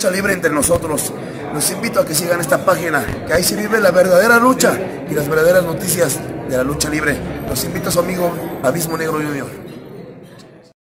lucha libre entre nosotros. Los invito a que sigan esta página, que ahí se vive la verdadera lucha y las verdaderas noticias de la lucha libre. Los invito a su amigo Abismo Negro Junior.